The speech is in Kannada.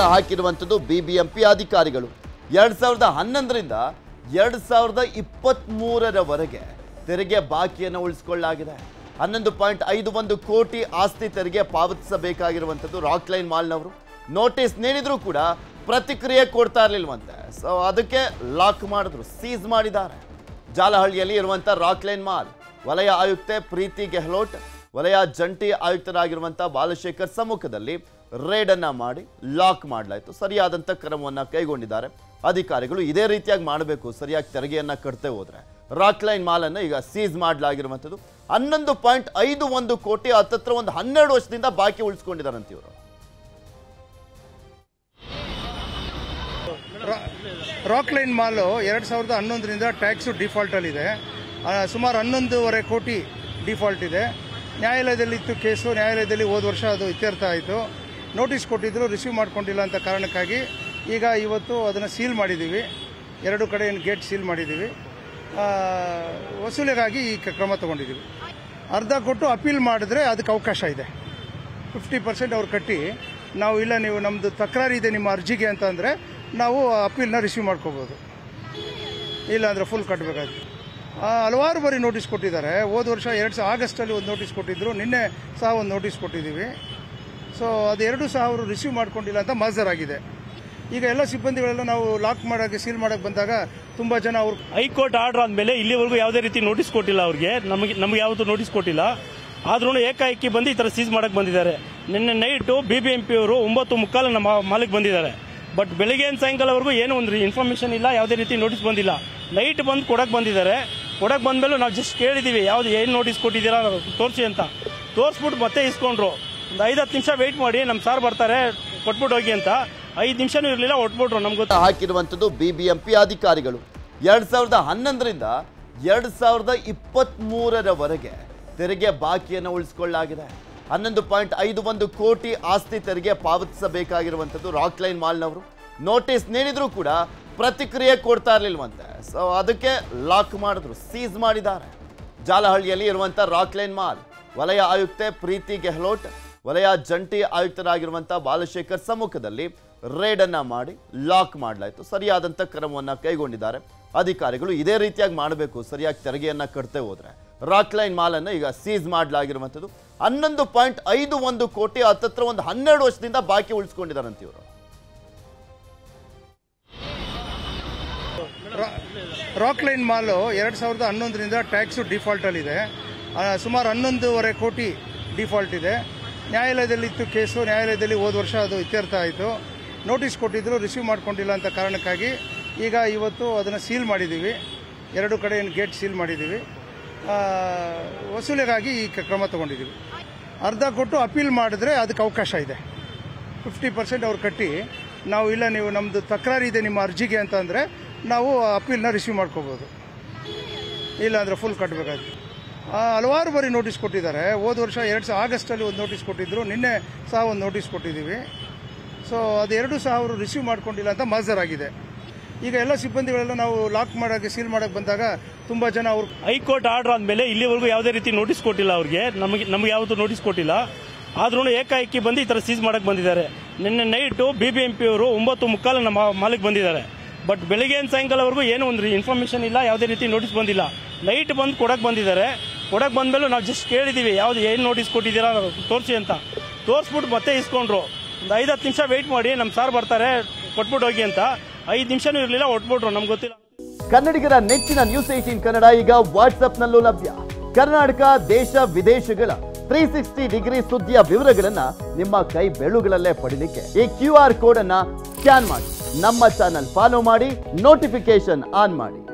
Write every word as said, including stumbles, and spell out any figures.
ಹಾಕಿರುವಂಥದ್ದು ಬಿಬಿಎಂಪಿ ಅಧಿಕಾರಿಗಳು. ಎರಡ್ ಸಾವಿರದ ಹನ್ನೊಂದರಿಂದ ಎರಡ್ ಸಾವಿರದ ಇಪ್ಪತ್ತ್ ಮೂರರವರೆಗೆ ತೆರಿಗೆ ಬಾಕಿಯನ್ನು ಉಳಿಸಿಕೊಳ್ಳಲಾಗಿದೆ. ಹನ್ನೊಂದು ಪಾಯಿಂಟ್ ಐದು ಒಂದು ಕೋಟಿ ಆಸ್ತಿ ತೆರಿಗೆ ಪಾವತಿಸಬೇಕಾಗಿರುವಂಥದ್ದು ರಾಕ್ಲೈನ್ ಮಾಲ್ನವರು. ನೋಟಿಸ್ ನೀಡಿದ್ರು ಕೂಡ ಪ್ರತಿಕ್ರಿಯೆ ಕೊಡ್ತಾ ಇರಲಿಲ್ವಂತೆ. ಸೊ ಅದಕ್ಕೆ ಲಾಕ್ ಮಾಡಿದ್ರು, ಸೀಸ್ ಮಾಡಿದ್ದಾರೆ. ಜಾಲಹಳ್ಳಿಯಲ್ಲಿ ಇರುವಂಥ ರಾಕ್ಲೈನ್ ಮಾಲ್ ವಲಯ ಆಯುಕ್ತೆ ಪ್ರೀತಿ ಗೆಹ್ಲೋಟ್, ವಲಯ ಜಂಟಿ ಆಯುಕ್ತರಾಗಿರುವಂಥ ಬಾಲಶೇಖರ್ ಸಮ್ಮುಖದಲ್ಲಿ ರೇಡ್ ಅನ್ನ ಮಾಡಿ ಲಾಕ್ ಮಾಡಲಾಯಿತು. ಸರಿಯಾದಂಥ ಕ್ರಮವನ್ನು ಕೈಗೊಂಡಿದ್ದಾರೆ ಅಧಿಕಾರಿಗಳು. ಇದೇ ರೀತಿಯಾಗಿ ಮಾಡಬೇಕು, ಸರಿಯಾಗಿ ತೆರಿಗೆಯನ್ನ ಕಟ್ತೇ ಹೋದ್ರೆ. ರಾಕ್ಲೈನ್ ಮಾಲ್ ಅನ್ನು ಈಗ ಸೀಸ್ ಮಾಡಲಾಗಿರುವಂಥದ್ದು. ಹನ್ನೊಂದು ಪಾಯಿಂಟ್ ಐದು ಒಂದು ಕೋಟಿ ಹತ್ತತ್ರ ಒಂದು ಹನ್ನೆರಡು ವರ್ಷದಿಂದ ಬಾಕಿ ಉಳಿಸ್ಕೊಂಡಿದ್ದಾರಂತ ಇವರು. ರಾಕ್ಲೈನ್ ಮಾಲು ಎರಡು ಸಾವಿರದ ಹನ್ನೊಂದರಿಂದ ಟ್ಯಾಕ್ಸು ಡಿಫಾಲ್ಟಲ್ಲಿದೆ. ಸುಮಾರು ಹನ್ನೊಂದೂವರೆ ಕೋಟಿ ಡಿಫಾಲ್ಟ್ ಇದೆ. ನ್ಯಾಯಾಲಯದಲ್ಲಿತ್ತು ಕೇಸು. ನ್ಯಾಯಾಲಯದಲ್ಲಿ ಹೋದ ವರ್ಷ ಅದು ಇತ್ಯರ್ಥ ಆಯಿತು. ನೋಟಿಸ್ ಕೊಟ್ಟಿದ್ರು, ರಿಸೀವ್ ಮಾಡ್ಕೊಂಡಿಲ್ಲ ಅಂತ ಕಾರಣಕ್ಕಾಗಿ ಈಗ ಇವತ್ತು ಅದನ್ನು ಸೀಲ್ ಮಾಡಿದ್ದೀವಿ. ಎರಡು ಕಡೆ ಗೇಟ್ ಸೀಲ್ ಮಾಡಿದ್ದೀವಿ. ವಸೂಲಿಗಾಗಿ ಈ ಕ್ರಮ ತಗೊಂಡಿದ್ದೀವಿ. ಅರ್ಧ ಕೊಟ್ಟು ಅಪೀಲ್ ಮಾಡಿದ್ರೆ ಅದಕ್ಕೆ ಅವಕಾಶ ಇದೆ. ಫಿಫ್ಟಿ ಪರ್ಸೆಂಟ್ ಅವ್ರು ಕಟ್ಟಿ ನಾವು ಇಲ್ಲ ನೀವು ನಮ್ಮದು ತಕರಾರಿದೆ ನಿಮ್ಮ ಅರ್ಜಿಗೆ ಅಂತ ಅಂದರೆ ನಾವು ಅಪೀಲ್ನ ರಿಸೀವ್ ಮಾಡ್ಕೋಬೋದು. ಇಲ್ಲಾಂದರೆ ಫುಲ್ ಕಟ್ಟಬೇಕಾಗುತ್ತೆ. ಹಲವಾರು ಬಾರಿ ನೋಟಿಸ್ ಕೊಟ್ಟಿದ್ದಾರೆ. ಹೋದ ವರ್ಷ ಎರಡು ಸಾವಿರ ಆಗಸ್ಟಲ್ಲಿ ಒಂದು ನೋಟಿಸ್ ಕೊಟ್ಟಿದ್ದರು. ನಿನ್ನೆ ಸಹ ಒಂದು ನೋಟಿಸ್ ಕೊಟ್ಟಿದ್ದೀವಿ. ಸೊ ಅದೆರಡು ಸಹ ಅವರು ರಿಸೀವ್ ಮಾಡ್ಕೊಂಡಿಲ್ಲ ಅಂತ ಮಾಜರಾಗಿದೆ. ಈಗ ಎಲ್ಲ ಸಿಬ್ಬಂದಿಗಳೆಲ್ಲ ನಾವು ಲಾಕ್ ಮಾಡೋಕ್ಕೆ ಸೀಲ್ ಮಾಡೋಕ್ಕೆ ಬಂದಾಗ ತುಂಬ ಜನ ಅವರು ಹೈಕೋರ್ಟ್ ಆರ್ಡರ್ ಆದಮೇಲೆ ಇಲ್ಲಿವರೆಗೂ ಯಾವುದೇ ರೀತಿ ನೋಟಿಸ್ ಕೊಟ್ಟಿಲ್ಲ ಅವ್ರಿಗೆ. ನಮಗೆ ನಮಗೆ ಯಾವತ್ತೂ ನೋಟಿಸ್ ಕೊಟ್ಟಿಲ್ಲ. ಆದ್ರೂ ಏಕಾಏಕಿ ಬಂದು ಈ ಥರ ಸೀಸ್ ಮಾಡಕ್ಕೆ ಬಂದಿದ್ದಾರೆ. ನಿನ್ನೆ night B B M P ಅವರು ಒಂಬತ್ತು ಮುಕ್ಕಾಲು ನಮ್ಮ ಮಾಲಿಗೆ ಬಂದಿದ್ದಾರೆ. ಬಟ್ ಬೆಳಗ್ಗೆ ಸಾಯಂಕಾಲವರೆಗೂ ಏನೋ ಒಂದು ಇನ್ಫಾರ್ಮೇಷನ್ ಇಲ್ಲ, ಯಾವುದೇ ರೀತಿ ನೋಟಿಸ್ ಬಂದಿಲ್ಲ. ನೈಟ್ ಬಂದು ಕೊಡಕ್ಕೆ ಬಂದಿದ್ದಾರೆ. ಕೊಡಕ್ಕೆ ಬಂದಮೇಲೆ ನಾವು ಜಸ್ಟ್ ಕೇಳಿದ್ದೀವಿ ಯಾವ್ದು ಏನು ನೋಟಿಸ್ ಕೊಟ್ಟಿದ್ದೀರಾ ತೋರಿಸಿ ಅಂತ. ತೋರಿಸ್ಬಿಟ್ಟು ಮತ್ತೆ ಇಸ್ಕೊಂಡ್ರು. ಒಂದು ಐದು ಹತ್ತು ನಿಮಿಷ ವೆಯ್ಟ್ ಮಾಡಿ, ನಮ್ಮ ಸಾರ್ ಬರ್ತಾರೆ ಕೊಟ್ಬಿಟ್ಟು ಹೋಗಿ ಅಂತ. ಐದು ನಿಮಿಷನೂ ಇರಲಿಲ್ಲ, ಒಟ್ಬಿಟ್ರು. ನಮ್ಗೆ ಗೊತ್ತಾ ಹಾಕಿರುವಂಥದ್ದು ಬಿಬಿಎಂಪಿ ಅಧಿಕಾರಿಗಳು. ಎರಡ್ ಸಾವಿರದ ಹನ್ನೊಂದರಿಂದ ಎರಡ್ ಸಾವಿರದ ಇಪ್ಪತ್ತ್ ಮೂರರವರೆಗೆ ತೆರಿಗೆ ಬಾಕಿಯನ್ನು ಉಳಿಸಿಕೊಳ್ಳಲಾಗಿದೆ. ಹನ್ನೊಂದು ಪಾಯಿಂಟ್ ಐದು ಒಂದು ಕೋಟಿ ಆಸ್ತಿ ತೆರಿಗೆ ಪಾವತಿಸಬೇಕಾಗಿರುವಂಥದ್ದು ರಾಕ್ಲೈನ್ ಮಾಲ್ನವರು. ನೋಟಿಸ್ ನೀಡಿದ್ರು ಕೂಡ ಪ್ರತಿಕ್ರಿಯೆ ಕೊಡ್ತಾ ಇರಲಿಲ್ವಂತೆ. ಸೊ ಅದಕ್ಕೆ ಲಾಕ್ ಮಾಡಿದ್ರು, ಸೀಸ್ ಮಾಡಿದ್ದಾರೆ. ಜಾಲಹಳ್ಳಿಯಲ್ಲಿ ಇರುವಂಥ ರಾಕ್ಲೈನ್ ಮಾಲ್ ವಲಯ ಆಯುಕ್ತೆ ಪ್ರೀತಿ ಗೆಹ್ಲೋಟ್, ವಲಯ ಜಂಟಿ ಆಯುಕ್ತರಾಗಿರುವಂಥ ಬಾಲಶೇಖರ್ ಸಮ್ಮುಖದಲ್ಲಿ ರೇಡ್ ಅನ್ನ ಮಾಡಿ ಲಾಕ್ ಮಾಡಲಾಯಿತು. ಸರಿಯಾದಂಥ ಕ್ರಮವನ್ನು ಕೈಗೊಂಡಿದ್ದಾರೆ ಅಧಿಕಾರಿಗಳು. ಇದೇ ರೀತಿಯಾಗಿ ಮಾಡಬೇಕು, ಸರಿಯಾಗಿ ತೆರಿಗೆಯನ್ನ ಕಟ್ತೇ ಹೋದ್ರೆ. ರಾಕ್ಲೈನ್ ಮಾಲ್ ಅನ್ನು ಈಗ ಸೀಸ್ ಮಾಡಲಾಗಿರುವಂಥದ್ದು. ಹನ್ನೊಂದು ಪಾಯಿಂಟ್ ಐದು ಒಂದು ಕೋಟಿ ಹತ್ತತ್ರ ಒಂದು ಹನ್ನೆರಡು ವರ್ಷದಿಂದ ಬಾಕಿ ಉಳಿಸ್ಕೊಂಡಿದ್ದಾರಂತ ಇವರು. ರಾಕ್ಲೈನ್ ಮಾಲು ಎರಡು ಸಾವಿರದ ಹನ್ನೊಂದರಿಂದ ಟ್ಯಾಕ್ಸು ಡಿಫಾಲ್ಟಲ್ಲಿದೆ. ಸುಮಾರು ಹನ್ನೊಂದೂವರೆ ಕೋಟಿ ಡಿಫಾಲ್ಟ್ ಇದೆ. ನ್ಯಾಯಾಲಯದಲ್ಲಿತ್ತು ಕೇಸು. ನ್ಯಾಯಾಲಯದಲ್ಲಿ ಹೋದ ವರ್ಷ ಅದು ಇತ್ಯರ್ಥ ಆಯಿತು. ನೋಟಿಸ್ ಕೊಟ್ಟಿದ್ರು, ರಿಸೀವ್ ಮಾಡ್ಕೊಂಡಿಲ್ಲ ಅಂತ ಕಾರಣಕ್ಕಾಗಿ ಈಗ ಇವತ್ತು ಅದನ್ನು ಸೀಲ್ ಮಾಡಿದ್ದೀವಿ. ಎರಡು ಕಡೆ ಗೇಟ್ ಸೀಲ್ ಮಾಡಿದ್ದೀವಿ. ವಸೂಲಿಗಾಗಿ ಈ ಕ್ರಮ ತಗೊಂಡಿದ್ದೀವಿ. ಅರ್ಧ ಕೊಟ್ಟು ಅಪೀಲ್ ಮಾಡಿದ್ರೆ ಅದಕ್ಕೆ ಅವಕಾಶ ಇದೆ. ಫಿಫ್ಟಿ ಪರ್ಸೆಂಟ್ ಅವ್ರು ಕಟ್ಟಿ ನಾವು ಇಲ್ಲ ನೀವು ನಮ್ಮದು ತಕರಾರಿದೆ ನಿಮ್ಮ ಅರ್ಜಿಗೆ ಅಂತ ಅಂದರೆ ನಾವು ಅಪೀಲ್ನ ರಿಸೀವ್ ಮಾಡ್ಕೋಬೋದು. ಇಲ್ಲಾಂದರೆ ಫುಲ್ ಕಟ್ಟಬೇಕಾಗುತ್ತೆ. ಹಲವಾರು ಬಾರಿ ನೋಟಿಸ್ ಕೊಟ್ಟಿದ್ದಾರೆ. ಹೋದ ವರ್ಷ ಎರಡು ಸಾವಿರ ಆಗಸ್ಟಲ್ಲಿ ಒಂದು ನೋಟಿಸ್ ಕೊಟ್ಟಿದ್ದರು. ನಿನ್ನೆ ಸಹ ಒಂದು ನೋಟಿಸ್ ಕೊಟ್ಟಿದ್ದೀವಿ. ಸೊ ಅದೆರಡು ಸಹ ಅವರು ರಿಸೀವ್ ಮಾಡ್ಕೊಂಡಿಲ್ಲ ಅಂತ ಮಾಜರಾಗಿದೆ. ಈಗ ಎಲ್ಲ ಸಿಬ್ಬಂದಿಗಳೆಲ್ಲ ನಾವು ಲಾಕ್ ಮಾಡೋಕ್ಕೆ ಸೀಲ್ ಮಾಡೋಕ್ಕೆ ಬಂದಾಗ ತುಂಬ ಜನ ಅವರು ಹೈಕೋರ್ಟ್ ಆರ್ಡರ್ ಆದಮೇಲೆ ಇಲ್ಲಿವರೆಗೂ ಯಾವುದೇ ರೀತಿ ನೋಟಿಸ್ ಕೊಟ್ಟಿಲ್ಲ ಅವ್ರಿಗೆ. ನಮಗೆ ನಮಗೆ ಯಾವತ್ತೂ ನೋಟಿಸ್ ಕೊಟ್ಟಿಲ್ಲ. ಆದ್ರೂ ಏಕಾಏಕಿ ಬಂದು ಈ ಥರ ಸೀಸ್ ಮಾಡಕ್ಕೆ ಬಂದಿದ್ದಾರೆ. ನಿನ್ನೆ night B B M P ಅವರು ಒಂಬತ್ತು ಮುಕ್ಕಾಲು ನಮ್ಮ ಮಾಲಿಗೆ ಬಂದಿದ್ದಾರೆ. ಬಟ್ ಬೆಳಗ್ಗೆ ಸಾಯಂಕಾಲವರೆಗೂ ಏನೋ ಒಂದು ಇನ್ಫಾರ್ಮೇಷನ್ ಇಲ್ಲ, ಯಾವುದೇ ರೀತಿ ನೋಟಿಸ್ ಬಂದಿಲ್ಲ. ನೈಟ್ ಬಂದು ಕೊಡಕ್ಕೆ ಬಂದಿದ್ದಾರೆ. ಕೊಡಕ್ಕೆ ಬಂದಮೇಲೆ ನಾವು ಜಸ್ಟ್ ಕೇಳಿದ್ದೀವಿ ಯಾವ್ದು ಏನು ನೋಟಿಸ್ ಕೊಟ್ಟಿದ್ದೀರಾ ತೋರಿಸಿ ಅಂತ. ತೋರಿಸ್ಬಿಟ್ಟು ಮತ್ತೆ ಇಸ್ಕೊಂಡ್ರು. ಒಂದು ಐದು ಹತ್ತು ನಿಮಿಷ ವೆಯ್ಟ್ ಮಾಡಿ, ನಮ್ಮ ಸಾರ್ ಬರ್ತಾರೆ ಕೊಟ್ಬಿಟ್ಟು ಹೋಗಿ ಅಂತ. ಐದು ನಿಮಿಷನೂ ಇರಲಿಲ್ಲ, ಒಟ್ಬಿಟ್ರು. ನಮ್ಗೆ ಗೊತ್ತಿಲ್ಲ. ಕನ್ನಡಿಗರ ನೆಚ್ಚಿನ ನ್ಯೂಸ್ ಏಟೀನ್ ಕನ್ನಡ ಈಗ ವಾಟ್ಸ್ಆಪ್ನಲ್ಲೂ ಲಭ್ಯ. ಕರ್ನಾಟಕ ದೇಶ ವಿದೇಶಗಳ ತ್ರೀ ಸಿಕ್ಸ್ಟಿ ಡಿಗ್ರಿ ಸುದ್ದಿಯ ವಿವರಗಳನ್ನ ನಿಮ್ಮ ಕೈ ಬೆರಳುಗಳಲ್ಲೇ ಪಡಿಲಿಕ್ಕೆ ಈ ಕ್ಯೂ ಆರ್ ಕೋಡ್ ಅನ್ನ ಸ್ಕ್ಯಾನ್ ಮಾಡಿ, ನಮ್ಮ ಚಾನಲ್ ಫಾಲೋ ಮಾಡಿ, ನೋಟಿಫಿಕೇಶನ್ ಆನ್ ಮಾಡಿ.